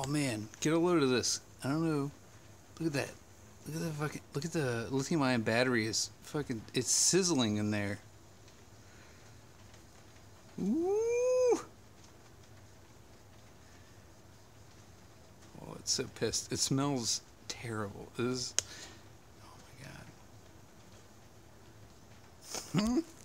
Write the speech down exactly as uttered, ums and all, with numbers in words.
Oh man, get a load of this. I don't know. Look at that. Look at that fucking. Look at the lithium-ion battery. Is fucking. It's sizzling in there. Woo! Oh, it's so pissed. It smells terrible. It is. Oh my god. Hmm?